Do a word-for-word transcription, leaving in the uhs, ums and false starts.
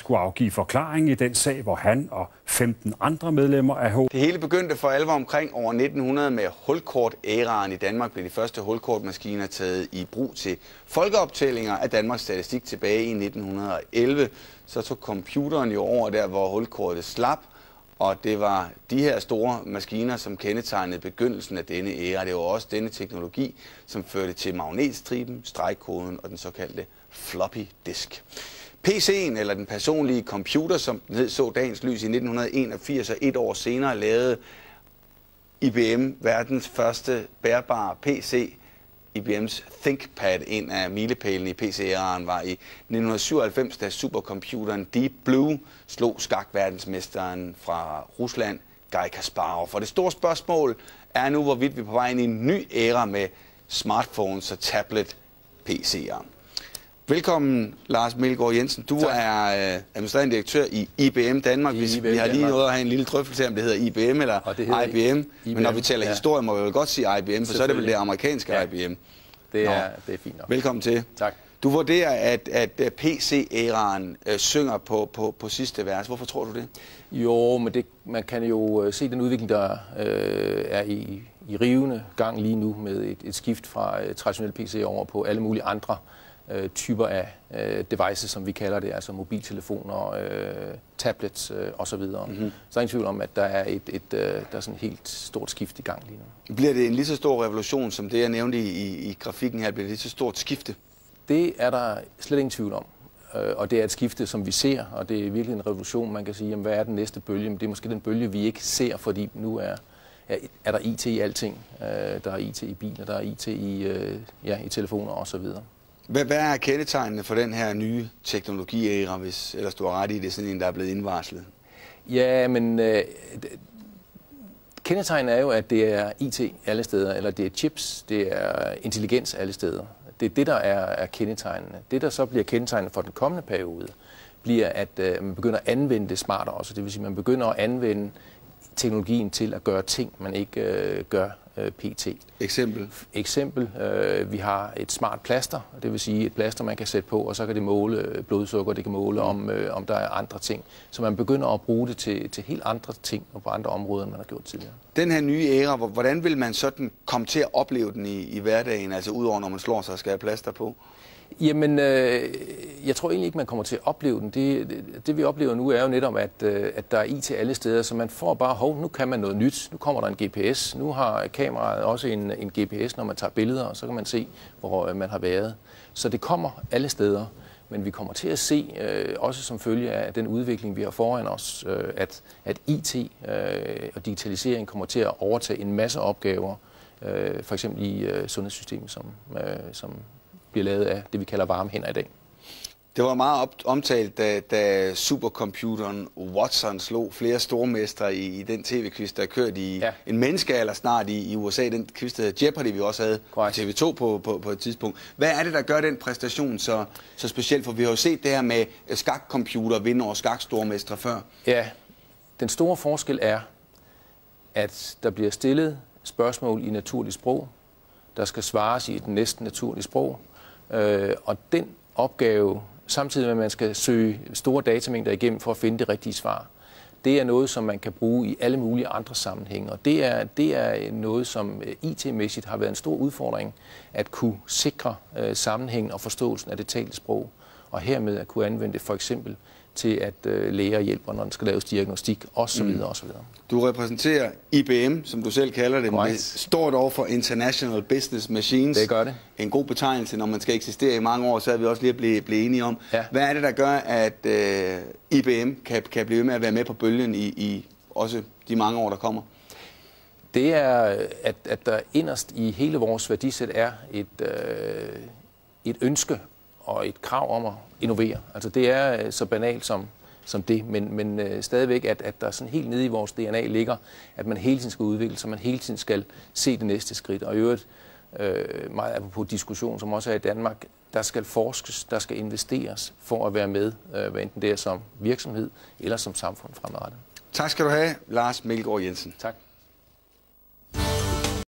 skulle afgive forklaring i den sag, hvor han og femten andre medlemmer af H. Det hele begyndte for alvor omkring år nitten hundrede med hulkort-æraen. I Danmark blev de første hulkortmaskiner taget i brug til folkeoptællinger af Danmarks Statistik tilbage i nitten elleve. Så tog computeren jo over der, hvor hulkortet slap, og det var de her store maskiner, som kendetegnede begyndelsen af denne æra. Det var også denne teknologi, som førte til magnetstriben, stregkoden og den såkaldte floppy disk. P C'en, eller den personlige computer, som den hed, så dagens lys i nitten enogfirs, og et år senere lavede I B M verdens første bærbare P C. I B M's ThinkPad, en af milepælene i P C-æraen, var i nitten syvoghalvfems, da supercomputeren Deep Blue slog skakverdensmesteren fra Rusland, Garry Kasparov. For det store spørgsmål er nu, hvorvidt vi er på vej ind i en ny æra med smartphones og tablet-P C'er. Velkommen, Lars Melgaard Jensen. Du tak. er øh, administrerende direktør i I B M Danmark. I I B M vi har lige Danmark. nået at have en lille drøftelse om det hedder I B M eller I B M. I B M. Men når vi taler ja. historie, må vi vel godt sige I B M, for så er det vel det amerikanske ja. I B M. Det er, det er fint nok. Velkommen til. Tak. Du vurderer, at, at P C-æraen øh, synger på, på, på sidste vers. Hvorfor tror du det? Jo, men det, man kan jo se den udvikling, der øh, er i, i rivende gang lige nu med et, et skift fra øh, traditionelle P C'er over på alle mulige andre øh, typer af øh, devices, som vi kalder det, altså mobiltelefoner, øh, tablets øh, osv. Mm-hmm. Så er der ingen tvivl om, at der er et, et, øh, der er sådan et helt stort skift i gang lige nu. Bliver det en lige så stor revolution, som det, jeg nævnte i, i, i grafikken her? Bliver det lige så stort skifte? Det er der slet ingen tvivl om. Og det er et skifte, som vi ser, og det er virkelig en revolution. Man kan sige, jamen, hvad er den næste bølge? Men det er måske den bølge, vi ikke ser, fordi nu er, er, er der I T i alting. Der er I T i biler, der er I T i, ja, i telefoner osv. Hvad, hvad er kendetegnene for den her nye teknologi-æra, hvis ellers du har ret i det, sådan en, der er blevet indvarslet? Ja, men øh, kendetegnet er jo, at det er I T alle steder, eller det er chips, det er intelligens alle steder. Det er det, der er, er kendetegnende. Det, der så bliver kendetegnende for den kommende periode, bliver, at øh, man begynder at anvende det smartere også. Det vil sige, at man begynder at anvende teknologien til at gøre ting, man ikke øh, gør øh, pt. Eksempel? Eksempel. Øh, vi har et smart plaster, det vil sige et plaster, man kan sætte på, og så kan det måle blodsukker, det kan måle, om, øh, om der er andre ting. Så man begynder at bruge det til, til helt andre ting og på andre områder, end man har gjort tidligere. Den her nye æra, hvordan vil man sådan komme til at opleve den i, i hverdagen, altså udover når man slår sig og skal have plaster på? Jamen, øh, jeg tror egentlig ikke, man kommer til at opleve den. Det, det, det vi oplever nu er jo netop, at, øh, at der er I T alle steder, så man får bare, hov, nu kan man noget nyt. Nu kommer der en G P S. Nu har kameraet også en, en G P S, når man tager billeder, og så kan man se, hvor øh, man har været. Så det kommer alle steder. Men vi kommer til at se, øh, også som følge af den udvikling, vi har foran os, øh, at, at I T øh, og digitalisering kommer til at overtage en masse opgaver, øh, for eksempel i øh, sundhedssystemet, som, øh, som bliver lavet af det, vi kalder varme hænder i dag. Det var meget omtalt, da, da supercomputeren Watson slog flere stormestre i, i den tv-quiz, der kørte i ja. en menneskealder snart i, i U S A. Den quiz, der hedder Jeopardy, vi også havde på T V to på, på, på et tidspunkt. Hvad er det, der gør den præstation så, så specielt? For vi har jo set det her med skakcomputer vinde over skakstormestre før. Ja, den store forskel er, at der bliver stillet spørgsmål i naturligt sprog. Der skal svares i et næsten naturligt sprog. Øh, og den opgave, samtidig med at man skal søge store datamængder igennem for at finde det rigtige svar, det er noget, som man kan bruge i alle mulige andre sammenhænge. Og det er, det er noget, som I T-mæssigt har været en stor udfordring, at kunne sikre øh, sammenhængen og forståelsen af det talte sprog, og hermed at kunne anvende det for eksempel til at øh, læger hjælper, når der skal laves diagnostik osv. Mm. osv. Du repræsenterer I B M, som du selv kalder det, med stort over for International Business Machines. Det gør det. En god betegnelse, når man skal eksistere i mange år, så er vi også lige blevet blive enige om. Ja. Hvad er det, der gør, at øh, I B M kan, kan blive med at være med på bølgen i, i også de mange år, der kommer? Det er, at, at der inderst i hele vores værdisæt er et, øh, et ønske og et krav om at innovere. Altså det er så banalt som, som det, men, men øh, stadigvæk, at, at der sådan helt nede i vores D N A ligger, at man hele tiden skal udvikle sig, man hele tiden skal se det næste skridt. Og i øvrigt, øh, meget apropos diskussion, som også er i Danmark, der skal forskes, der skal investeres for at være med, øh, hvad enten det er som virksomhed eller som samfund fremadrettet. Tak skal du have, Lars Melgaard Jensen. Tak.